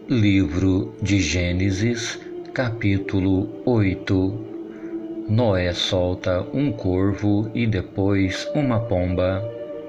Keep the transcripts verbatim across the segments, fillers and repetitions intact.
Livro de Gênesis, capítulo oito. Noé solta um corvo e depois uma pomba.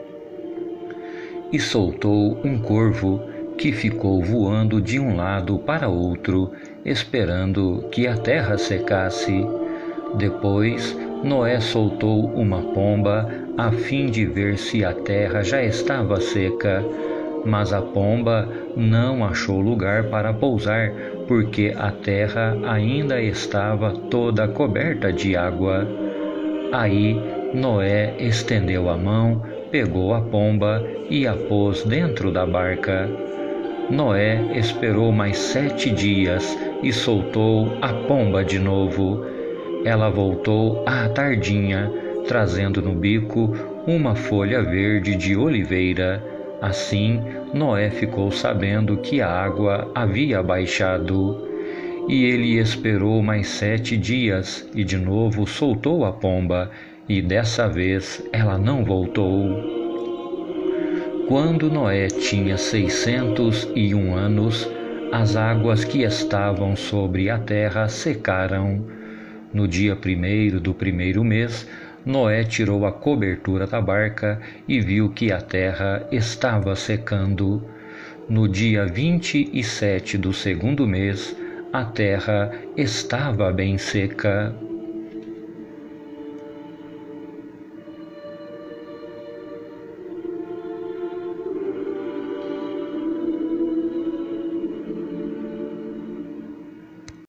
E soltou um corvo que ficou voando de um lado para outro, esperando que a terra secasse. Depois Noé soltou uma pomba a fim de ver se a terra já estava seca. Mas a pomba não achou lugar para pousar, porque a terra ainda estava toda coberta de água. Aí Noé estendeu a mão, pegou a pomba e a pôs dentro da barca. Noé esperou mais sete dias e soltou a pomba de novo. Ela voltou à tardinha, trazendo no bico uma folha verde de oliveira. Assim, Noé ficou sabendo que a água havia baixado. E ele esperou mais sete dias e de novo soltou a pomba, e dessa vez ela não voltou. Quando Noé tinha seiscentos e um anos, as águas que estavam sobre a terra secaram. No dia primeiro do primeiro mês, Noé tirou a cobertura da barca e viu que a terra estava secando. No dia vinte e sete do segundo mês, a terra estava bem seca.